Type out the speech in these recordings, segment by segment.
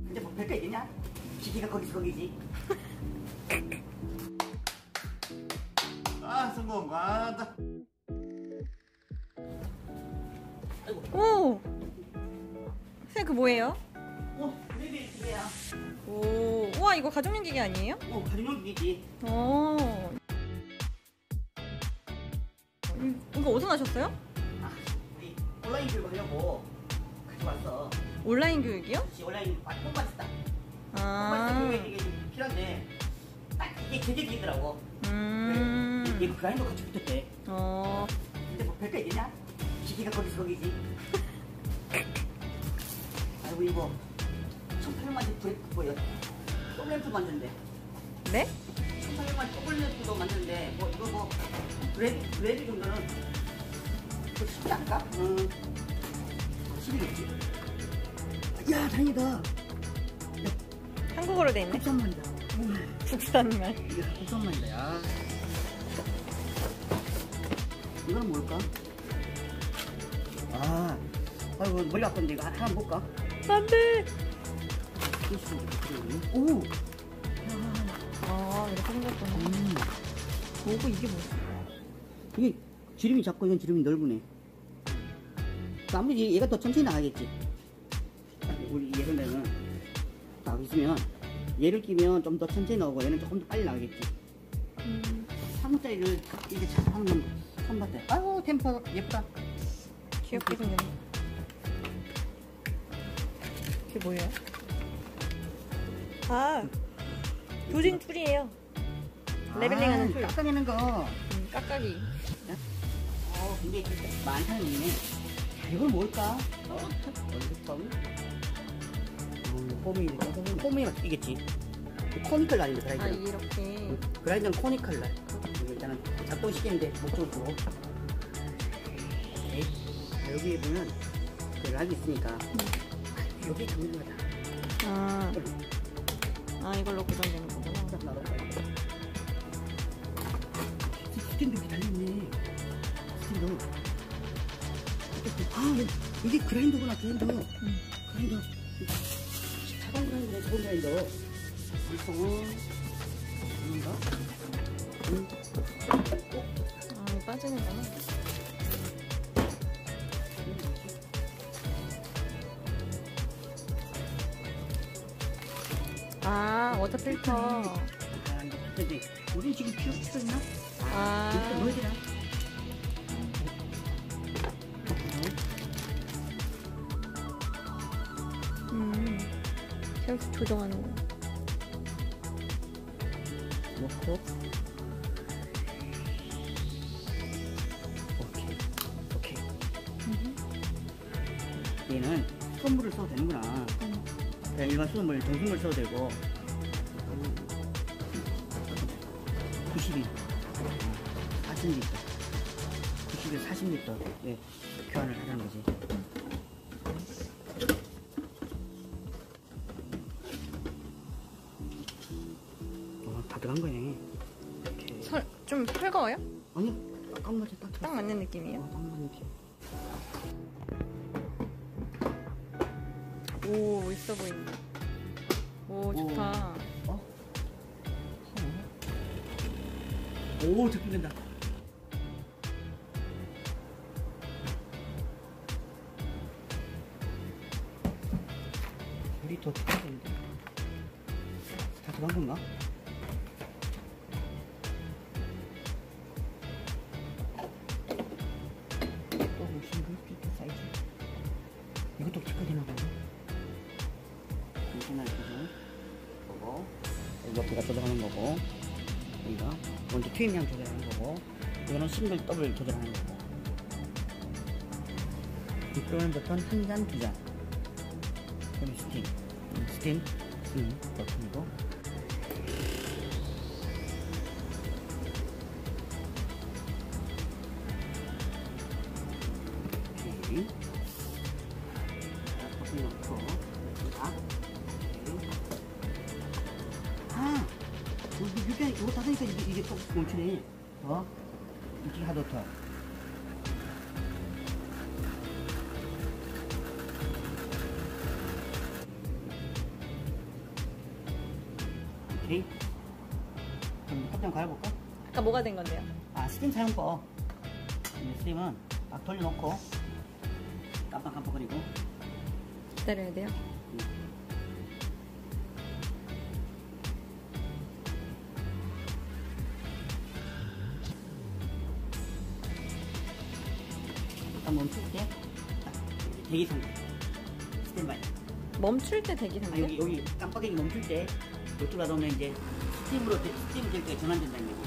근데 뭐 별거 있겠냐? 기기가 거기서 거기지. 아 성공. 아다. 오! 선생님 그 뭐예요? 그래비 기계야. 오, 우와 이거 가정용 기계 아니에요? 가정용 기기지. 오. 이거 어디서 나셨어요? 우리 온라인 교육 하려고 가져왔어. 온라인 교육이요? 그렇지, 온라인 폰바스다. 아. 폰바스 교육이 좀 필요한데 딱 이게 제게 되더라고. 얘 그라인더 같이 붙었대. 근데 뭐 별거 있겠냐? 기기가 거기서 거기지. 아이고 이거 1800만원 브레이크 뭐야? 똥램프 만드는데. 네? 1800만원 똥램프도 만드는데 뭐 이거 뭐 브레이크 정도는 뭐 쉽지 않을까? 쉽이겠지. 야 다행이다. 한국어로 돼 있네. 국산말이다. 국산말. 이게 국산말이다. 야. 이건 뭘까? 아이고 머리 아픈데 이거 하나 볼까? 안 돼! 오! 아, 이렇게 생겼구나. 뭐고, 이게 뭐지? 이게 지름이 작고 이건 지름이 넓으네. 아무리 얘가 더 천천히 나가겠지. 우리 예전에는 딱 있으면 얘를 끼면 좀 더 천천히 나오고 얘는 조금 더 빨리 나가겠지. 3짜리를 이렇게 잘 하는 건 처음 봤대. 아이고 템퍼 예쁘다. 귀엽게 생겼네. 그게 뭐예요? 아, 도진 툴이에요. 레벨링하는 툴. 깎아내는 거. 깍깍이. 근데 많다는 얘기네. 자, 이걸 뭘까? 폼이 이겠지. 코니컬 라인인데 그라인더. 아, 이렇게. 그라인더는 코니컬 라인. 일단은 작동시키는데 목적을 두고. 오케이. 자, 여기 보면 그 락이 있으니까 여기 잡는 거다. 아, 이걸로 고정되는 거구나. 스팀도 이렇게 달려있네. 스팀도. 이게 그라인더구나, 그라인더. 그라인더. 자동 그라인더네, 자동 그라인더. 아닌가? 이거 빠지는구나. 아, 워터 필터. 근데 우린 지금 필요 있나? 아. 이거 뭐야? 여기서 조정하는 거. 놓고. 오케이. 얘는 수돗물을 써도 되는구나. 그냥 일반 수돗물, 정수물 써도 되고. 92. 40리터. 90에 40리터. 예, 교환을 하자는 거지. 다 들어간 거네. 이렇게. 좀 펄거워요? 아니요. 딱 맞아. 딱 맞는 느낌이에요? 딱 맞는 느낌. 오, 있어 보인다. 오, 좋다. 오, 제품된다. 우리 더 들어가는데. 다 들어간 건가? 사이즈. 이것도 체크 되나 보네. 괜찮아요, 거고. 옆에가 조절하는 거고. 여기가 먼저 투입량 조절하는 거고. 이거는 싱글 더블 조절하는 거고. 미끄러운 버튼 한 잔, 두 잔. 그럼 스팀 버튼이고. 오케이. 버튼 넣고. 이거 닫으니까 이게 또 멈추네. 이렇게 하도 더. 오케이. 그럼 컵좀 갈아볼까? 아까 뭐가 된 건데요? 아, 스팀 사용법. 스팀은 막 돌려놓고 깜빡깜빡거리고 기다려야 돼요? 일단 멈출 때 대기 상태. 스탠바이. 멈출 때 대기 아, 상태? 여기 깜빡이기 멈출 때 이쪽 가다 보면 이제 스팀 될 때 전환된다는 거고.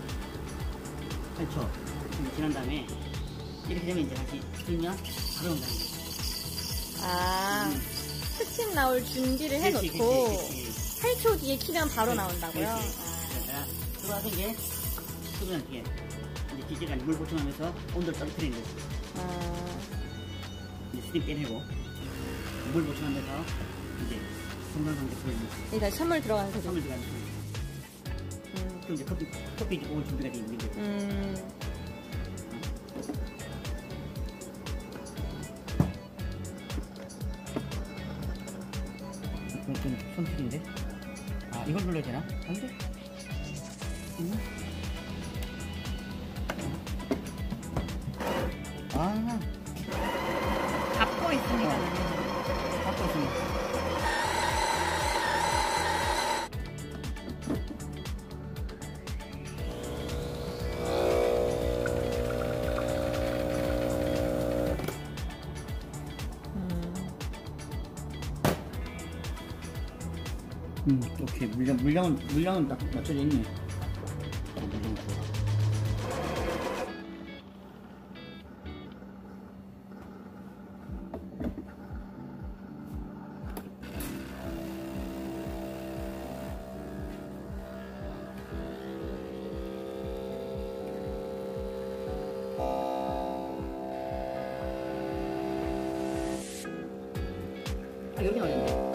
8초 지난 다음에 이렇게 되면 이제 다시 들면 바로 온다는 거죠. 아, 스팀 나올 준비를 해놓고 그치. 8초 뒤에 키면 바로 나온다고요? 그러니까 들어가서 이제 끄면 뒤에 이제 기계가 물 보충하면서 온도를 떨어뜨리는 거지. 이제 스팀 빼내고 물 보충하면서 이제 정상 상태 보여주는 거지. 다시 찬물 들어가는 거죠? 선물 들어가는 거지. 그럼 이제 커피 이제 올 준비가 되어 있는 거지. 이건 좀 손톱인데? 아, 이걸 눌러야 되나? 안 돼? 아, 닫고 있으니까. 갖고 있습니다. 오케이. 물량은 딱 맞춰져 있네. 물량 좋아. 아, 여기 어딨네.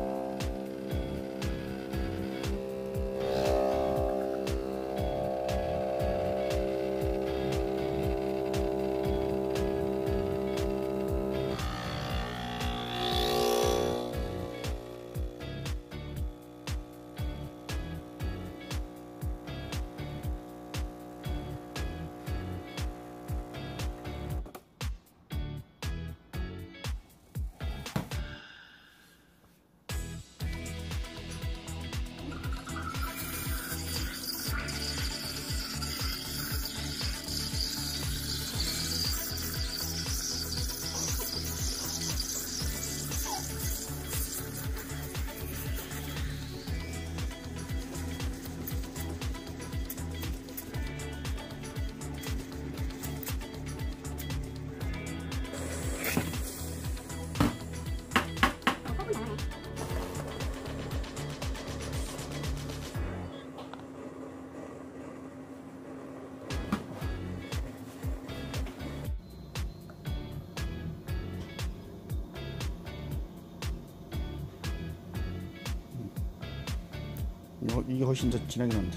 이게 훨씬 더 진하게 난다.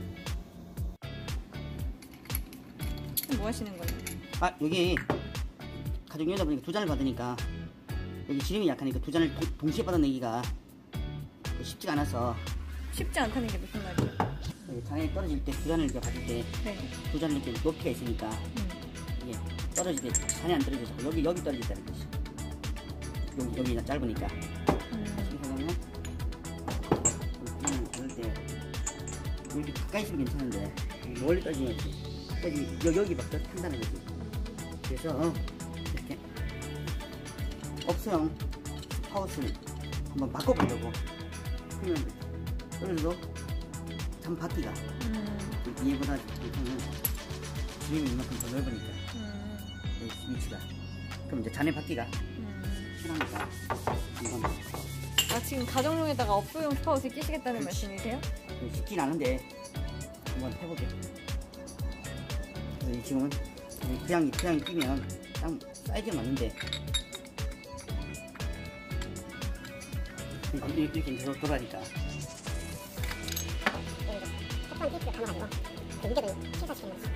뭐 하시는 거예요? 아, 여기 가족 여자 보니까 두 잔을 받으니까 여기 지름이 약하니까 두 잔을 동시에 받아내기가 쉽지가 않아서. 쉽지 않다는 게 무슨 말이에요? 여기 장에 떨어질 때 두 잔을 이렇게 받을 때 두 잔을 이렇게 높이가 있으니까 이게 떨어질 때 잔이 안 떨어져서 여기 떨어진다는 거지. 여기가 짧으니까. 그러면 그럴 때 이렇게 가까이 있으면 괜찮은데 멀리 떨어지면 여기 막 탄다는 거지. 그래서 이렇게 업소형 하우스를 한번 바꿔보려고. 그러면 떨어져도 잔 바퀴가 얘보다 지름이 이만큼 더 넓으니까 위치가. 그럼 이제 잔의 바퀴가 편하니까 이건 아, 지금 가정용에다가 업소용 스파웃을 끼시겠다는 말씀이세요? 쉽진 않은데 한번 해보게. 지금은 그냥 끼면 딱 사이즈는 맞는데 이렇게 계속 돌아가니까. 석판 테이프가 감아가지고 그 위벽을 실사시키는 거지.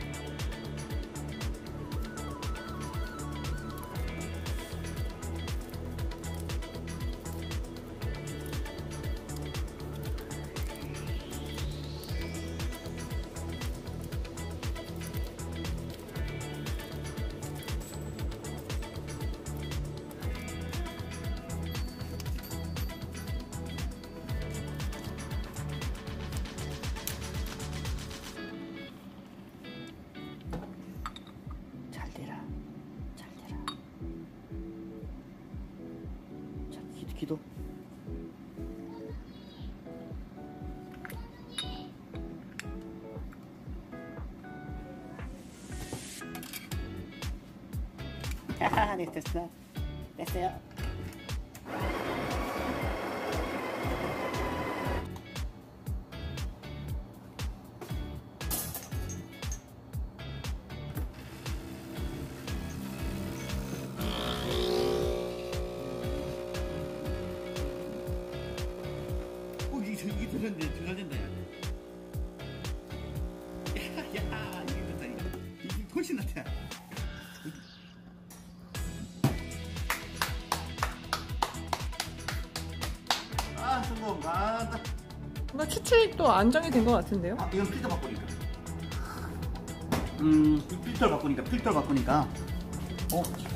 높이도. 하하, 네, 됐어. 됐어요. 이게 더 잘 된다. 야, 이게 된다. 이게 훨씬 낫다. 아, 성공. 아, 뭔가 추출이 또 안정이 된 것 같은데요? 아, 이건 필터 바꾸니까. 필터 바꾸니까.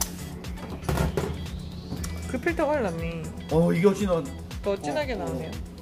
그 필터가 흘렀네. 이게 훨씬 더 진하게 나오네요.